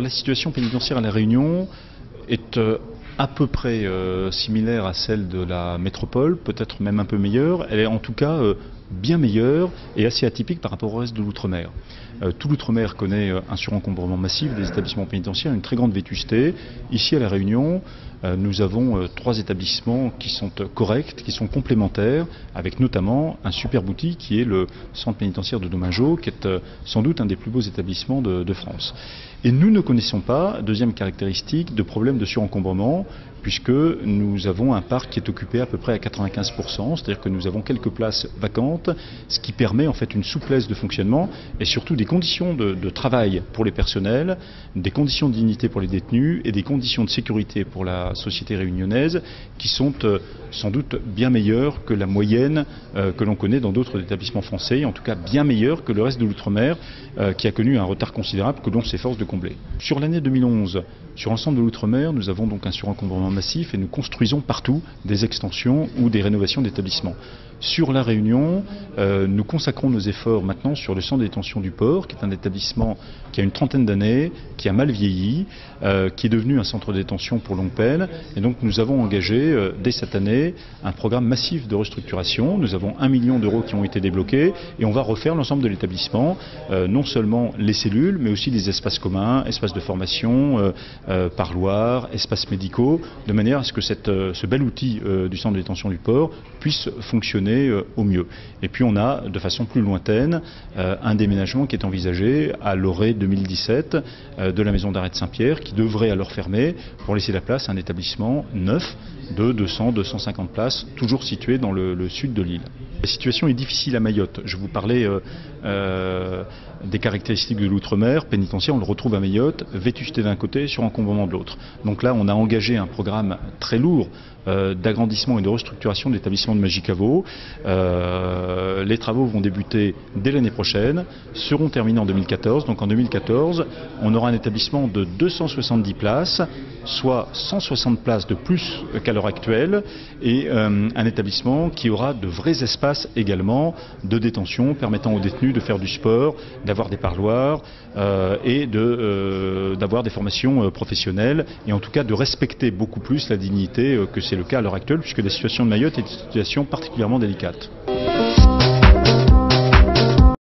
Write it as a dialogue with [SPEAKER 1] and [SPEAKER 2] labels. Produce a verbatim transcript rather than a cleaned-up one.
[SPEAKER 1] la situation pénitentiaire à La Réunion est euh, à peu près euh, similaire à celle de la métropole, peut-être même un peu meilleure. Elle est en tout cas euh, bien meilleure et assez atypique par rapport au reste de l'outre-mer. Euh, tout l'outre-mer connaît euh, un surencombrement massif des établissements pénitentiaires, une très grande vétusté. Ici à La Réunion, euh, nous avons euh, trois établissements qui sont euh, corrects, qui sont complémentaires, avec notamment un super outil qui est le centre pénitentiaire de Domingeau, qui est euh, sans doute un des plus beaux établissements de, de France. Et nous ne connaissons pas, deuxième caractéristique, de problème de surencombrement, puisque nous avons un parc qui est occupé à peu près à quatre-vingt-quinze pour cent, c'est-à-dire que nous avons quelques places vacantes, ce qui permet en fait une souplesse de fonctionnement et surtout des conditions de, de travail pour les personnels, des conditions de dignité pour les détenus et des conditions de sécurité pour la société réunionnaise qui sont euh, sans doute bien meilleures que la moyenne euh, que l'on connaît dans d'autres établissements français, en tout cas bien meilleures que le reste de l'outre-mer euh, qui a connu un retard considérable que l'on s'efforce de combler. Sur l'année deux mille onze, sur l'ensemble de l'outre-mer, nous avons donc un surencombrement massif et nous construisons partout des extensions ou des rénovations d'établissements. Sur La Réunion, euh, nous consacrons nos efforts maintenant sur le centre de détention du port, qui est un établissement qui a une trentaine d'années, qui a mal vieilli, euh, qui est devenu un centre de détention pour longue peine. Et donc nous avons engagé euh, dès cette année un programme massif de restructuration. Nous avons un million d'euros qui ont été débloqués et on va refaire l'ensemble de l'établissement, euh, non seulement les cellules, mais aussi des espaces communs, espaces de formation, euh, euh, parloirs, espaces médicaux, de manière à ce que cette, euh, ce bel outil euh, du centre de détention du port puisse fonctionner au mieux. Et puis on a de façon plus lointaine euh, un déménagement qui est envisagé à l'orée deux mille dix-sept euh, de la maison d'arrêt de Saint-Pierre qui devrait alors fermer pour laisser la place à un établissement neuf de deux cents à deux cent cinquante places, toujours situé dans le, le sud de l'île. La situation est difficile à Mayotte. Je vous parlais euh, euh, des caractéristiques de l'outre-mer pénitentiaire, on le retrouve à Mayotte, vétusté d'un côté, surencombrement de l'autre. Donc là, on a engagé un programme très lourd euh, d'agrandissement et de restructuration de l'établissement de Magicavo. Euh, les travaux vont débuter dès l'année prochaine, seront terminés en deux mille quatorze. Donc en deux mille quatorze, on aura un établissement de deux cent soixante-dix places, soit cent soixante places de plus qu'à l'heure actuelle, et euh, un établissement qui aura de vrais espaces également de détention, permettant aux détenus de faire du sport, d'avoir des parloirs euh, et de, euh, d'avoir des formations euh, professionnelles, et en tout cas de respecter beaucoup plus la dignité euh, que c'est le cas à l'heure actuelle, puisque la situation de Mayotte est une situation particulièrement délicate.